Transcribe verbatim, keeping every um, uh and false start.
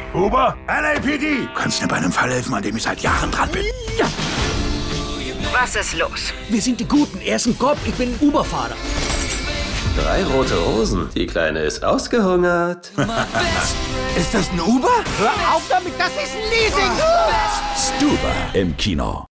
Uber? L A P D! Du kannst mir bei einem Fall helfen, an dem ich seit Jahren dran bin. Ja. Was ist los? Wir sind die Guten. Er ist ein Cop, ich bin ein Uber-Fahrer. Drei rote Rosen. Die Kleine ist ausgehungert. Ist das ein Uber? Hör auf damit, das ist ein Leasing! Stuber im Kino.